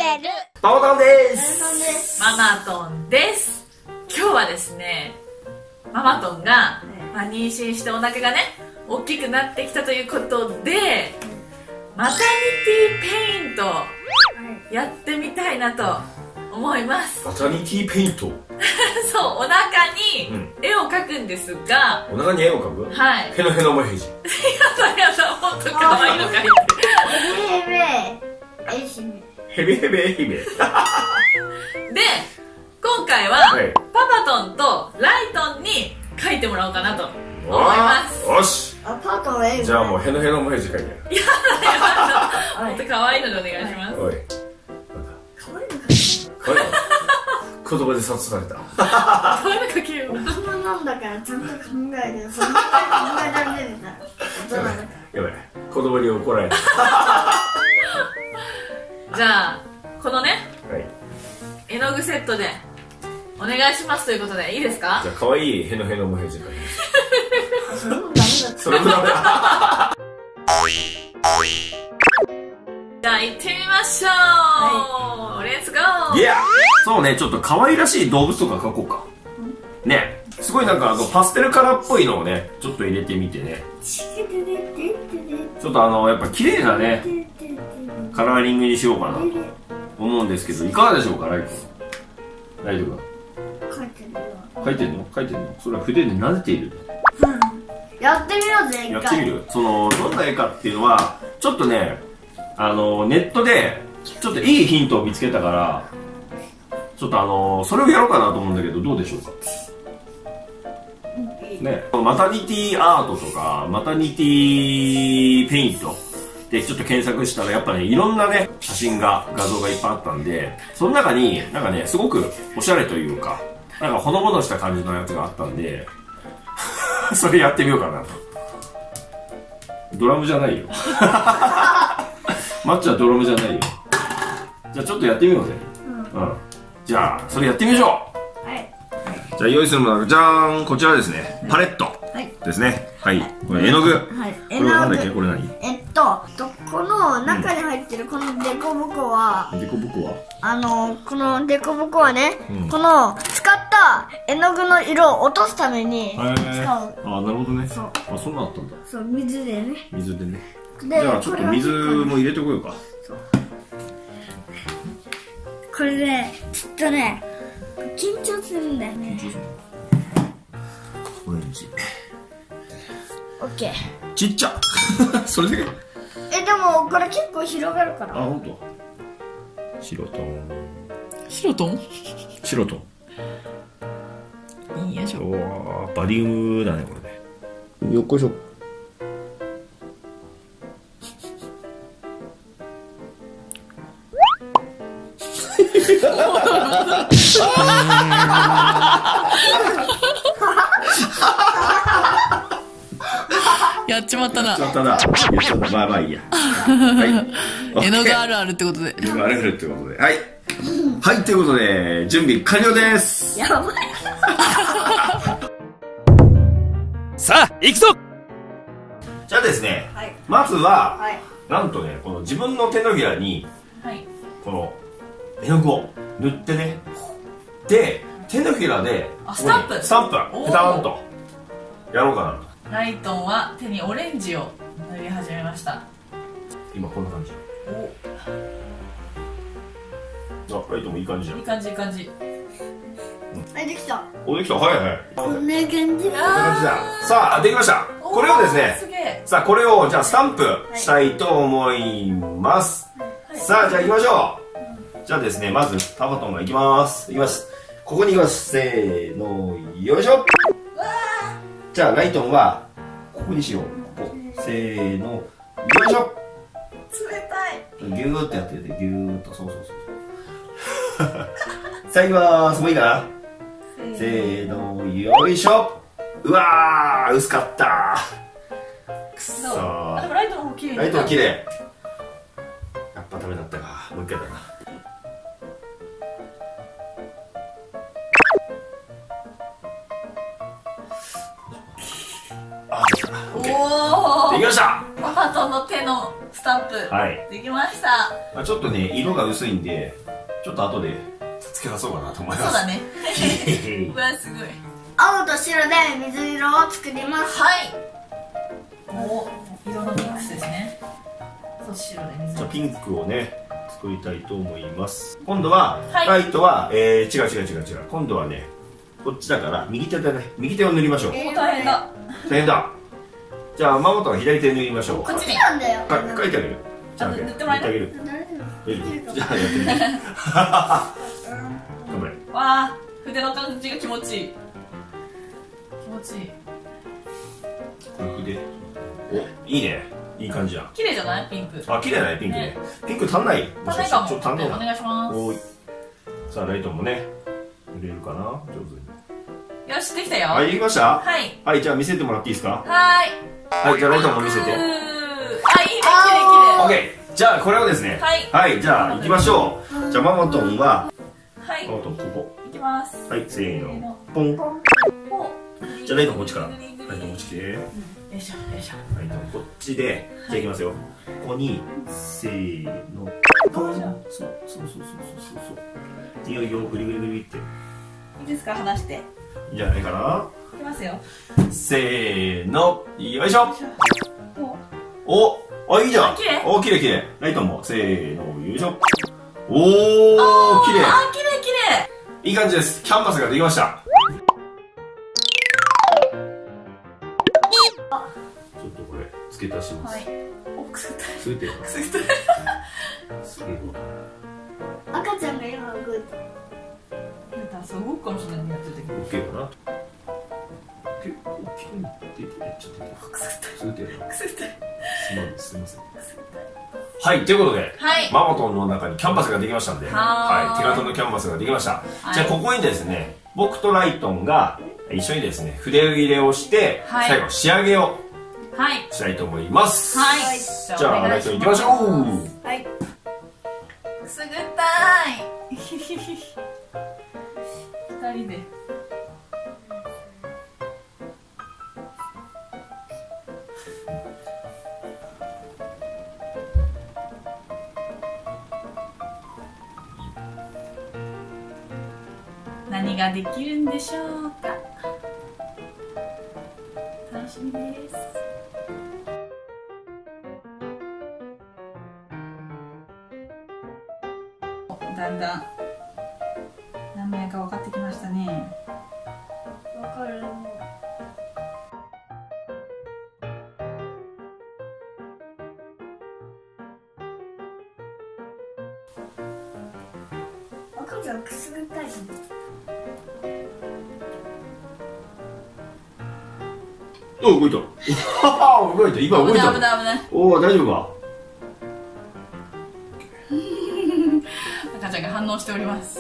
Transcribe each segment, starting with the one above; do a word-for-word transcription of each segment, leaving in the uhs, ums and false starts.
えるママトンです。 ママトンです。今日はですね、ママトンが、まあ、妊娠してお腹がね大きくなってきたということで、マタニティペイントやってみたいなと思います。 マタニティペイントそう、お腹に絵を描くんですが、 うん、お腹に絵を描く。はい。ヘノヘノもへじ。やだやだ、ほんとかわいいの描いてる。 ヘベヘベ愛媛ヘベヘベ愛媛で、 今回は、はい、パパトンとライトンに描いてもらおうかなと思います。 よし。 あ、パパトン絵。 じゃあもうヘノヘノもへじ描いてやる。 いやだやだ、ほんとかわいいのでお願いします。 おい、 かわいいの描いてる。 かわいいの言葉で殺された。 かわいいの描けよ。 大人なんだからちゃんと考えて、そんな考えられるんだ。大人だから。 やばい、子供に怒られた。 じゃあこのね、 はい、 絵の具セットでお願いしますということでいいですか？ じゃあ可愛いヘノヘノもへじ描いて。 それもダメだ。 それもダメだ。 じゃあ行ってみましょう。はい、レッツゴー。 いや、そうね、ちょっと可愛らしい動物とか描こうか。ね、すごいなんかあのパステルカラーっぽいのをね、ちょっと入れてみてね。ちょっとあのやっぱ綺麗なねカラーリングにしようかなと思うんですけど、いかがでしょうか、ライト。ライトが。 描いてるよ。 描いてんの？描いてんの？それは筆で撫でている。 うん。やってみようぜ。 やってみる。そのどんな絵かっていうのはちょっとね、あのネットでちょっといいヒントを見つけたから、ちょっとあのそれをやろうかなと思うんだけど、どうでしょうか。ね、マタニティアートとかマタニティペイントでちょっと検索したら、やっぱねいろんなね写真が画像がいっぱいあったんで、その中になんかねすごくおしゃれというか、なんかほのぼのした感じのやつがあったんでそれやってみようかなと。ドラムじゃないよ。マッチはドラムじゃないよ。じゃあちょっとやってみようぜ。うん、うん、じゃあそれやってみましょう。はい。じゃあ用意するものはじゃーん、こちらですね。パレットですね。はい。これ絵の具。はい。これはなんだっけ？これ何？ えっと、この中に入ってるこのデコボコは、 デコボコは？ あのこのデコボコはね、この使った絵の具の色を落とすために使う。 あ、なるほどね。そう。あ、そんなあったんだ。 そう、水でね。 水でね。じゃあちょっと水も入れてこようか。そう。 これでちょっとね緊張するんだよね。 オレンジ。 オッケー。 ちっちゃ。それだけ。 え、でもこれ結構広がるから。 あ、本当。白トン。 白トン？ 白トン。 いいやしょ。 おお、バリウムだねこれね。よっこいしょ。 やっちまったな。 やっちまったな。やっちまった。まあまあいいや。はい。絵の具あるあるってことで。 絵の具あるあるってことで。はい。はい、ということで準備完了です。 やばい。 さあ行くぞ。じゃあですね、はい、まずは、はい、なんとねこの自分の手のひらに、はい、この絵の具を塗ってね、で手のひらでスタンプスタンプペタンとやろうかなと。 ライトンは手にオレンジを塗り始めました。 今こんな感じ。お、あ、ライトンもいい感じじゃん。 いい感じいい感じ。 はい、できた。 お、できた。はいはい。 こんな感じ。こんな感じだ。さあできました。これをですね、さあこれをじゃあスタンプしたいと思います。さあじゃあ行きましょう。じゃあですね、まずパパトンが行きます。行きます。ここに行きます。せーの、よいしょ。じゃあライトンはここにしよう。ここ。せーの、よいしょ。 冷たい。 ギューってやってて、ギューっと、そうそうそう。さあ行きまーす。もういいかな。せーの、よいしょ。うわー、薄かったー。くそー。 あ、でもライトの方綺麗。 ライトも綺麗。やっぱダメだったか。もう一回だな。あ、できた。オッケー。できました。 パパトンの手のスタンプ、はい、できました。 まあちょっとね色が薄いんでちょっと後で付け足そうかなと思います。 そうだね。うわすごい。 青と白で水色を作ります。 はい。お、色のミックスですね。そう白で水色。 じゃあピンクをね作りたいと思います。今度は、はい、ライトは、えー、違う違う違う違う。今度はねこっちだから右手でね右手を塗りましょう。 えー、大変だ。 大変だ。じゃあママとは左手塗りましょう。 こっちなんだよ。 か書いてあげる。 じゃあ塗ってもらえる。 じゃあやってみて。頑張れ。 わあ筆の感じが気持ちいい。気持ちいい。 この筆。おいいね。いい感じじゃん。 綺麗じゃないピンク。 あ綺麗だねピンクね。ピンク足んない。 足んないかも。 ちょっと足んないな。 お願いします。 おい。さあライトもね塗れるかな上手に。 よしできたよ。 はいできました。 はい。 はいじゃあ見せてもらっていいですか。 はい。 はいじゃあライトも見せて。あいいね綺麗綺麗。 オッケー。じゃあこれをですね。はいはいじゃあ行きましょう。じゃあママトンははいママトンここいきます。 はいせーのポン。じゃあライトこっちから。ライトこっち来て。 よいしょよいしょ。 ライトこっちでじゃあいきますよ。ここにせーのポン。そうそうそうそうそうそう。いよいよグリグリグリって。 いいですか離して。 いいんじゃないかな。 いきますよ。 せーのよいしょ。おあいいじゃん。おきれいきれい。ライトもせーのよいしょ。おおきれい。 あきれいきれい。いい感じです。キャンバスができました。ちょっとこれ付け足します。 はい。おくすぐったい。 くすぐってる。 くすぐったい。 赤ちゃんが今動いた。 そう動くかもしれないねやってる時。 オッケーかな。結構きれいに出てやっちゃってる。 くすぐったい。 くすぐってる。 くすぐったい。 すまんすみません。はいということで、はい、ママトンの中にキャンバスができましたんで、はい手形のキャンバスができました。はい、じゃあここにですね僕とライトンが一緒にですね筆入れをして、はい、最後仕上げをしたいと思います。はい。じゃあライトンいきましょう。 はい。 くすぐったい。二人で。何ができるんでしょうか。楽しみです。だんだん何枚か分かってきましたね。 分かる。赤ちゃんくすぐったいの。 お動いた。動いた。今動いた。 危ない危ない。 おお大丈夫か。 赤ちゃんが反応しております。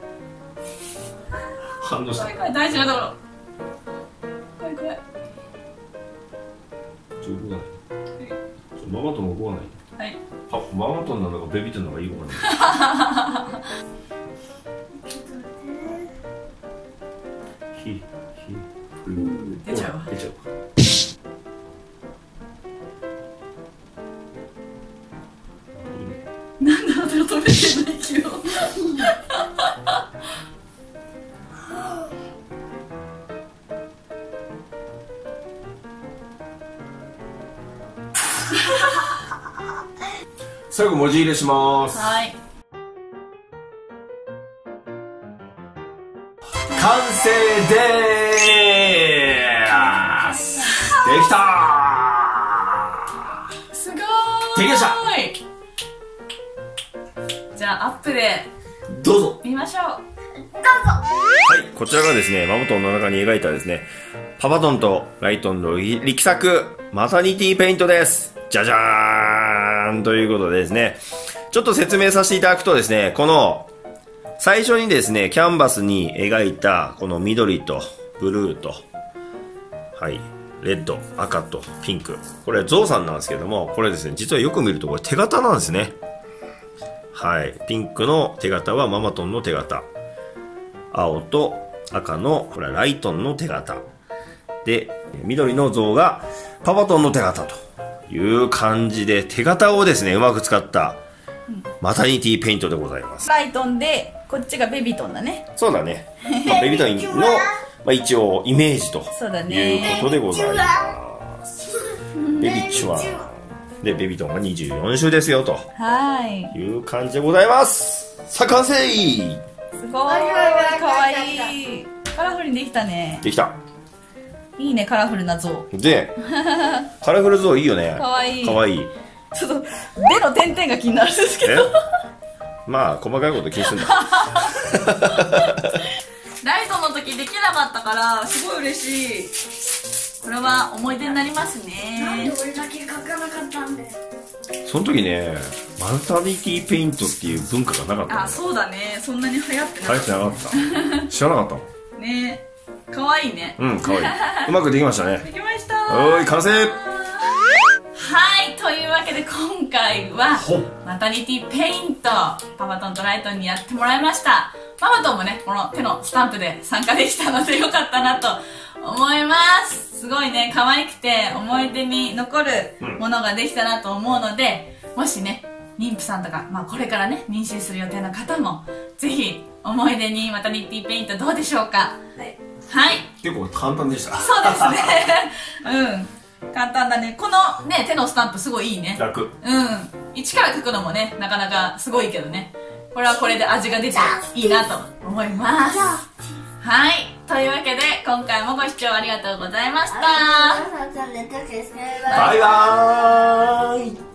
反応した。 これ大事なところ。これこれ。 ちょ動かない。ママトン動かない。はい。あママトンなのかベビートンなのかいいかな。ひひ出ちゃうわ。 出ちゃう。 なんであなたが止めてんの息を。 最後文字入れします。 はい。 完成でーす。できたー。 すごーい。 できました。 じゃあアップでどうぞ見ましょう。 どうぞ。 はい、こちらがですねママトンの中に描いたですねパパトンとライトンの力作マタニティペイントです。じゃじゃーんということでですねちょっと説明させていただくとですねこの最初にですねキャンバスに描いたこの緑とブルーとはいレッド赤とピンクこれゾウさんなんですけどもこれですね実はよく見るとこれ手形なんですね。はいピンクの手形はママトンの手形青と赤のこれはライトンの手形で緑のゾウがパパトンの手形という感じで、手形をですねうまく使ったマタニティペイントでございます。 ライトンでこっちがベビトンだね。 そうだね、まあ、ベビトンの、まあ、一応イメージとそうだねいうことでございます。ベビチュワンでベビトンがにじゅうよん種ですよとはいいう感じでございます。さあ完成。 すごいかわいい。カラフルにできたね。 できた。 いいね、カラフルな像でカラフル像いいよね。 かわいい。 かわいい。 ちょっと目の点々が気になるんですけどまあ細かいこと気にすんだライトの時できなかったからすごい嬉しい。これは思い出になりますなんでね。 俺だけ書かなかったんだよ。 その時ねマタニティペイントっていう文化がなかった。 あ、そうだね、そんなに流行ってなかっ流行ってなかった知らなかったもんたね。かわいいね。 うん、かわいい。うまくできましたね。 できましたはーい、完成。 はい、というわけで今回はマタニティペイントパパトンとライトンにやってもらいました。パパトンもねこの手のスタンプで参加できたのでよかったなと思います。すごいね可愛くて思い出に残るものができたなと思うので、もしね妊婦さんとか、まあ、これからね妊娠する予定の方もぜひ思い出にマタニティペイントどうでしょうか。 はいはい、 結構簡単でした。 そうですねうん簡単だね。このね手のスタンプすごいいいね。 楽。 うん一から書くのもねなかなかすごいけどね、これはこれで味が出ていいなと思います。はい、というわけで今回もご視聴ありがとうございました。 ありがとうございました。 バイバーイ。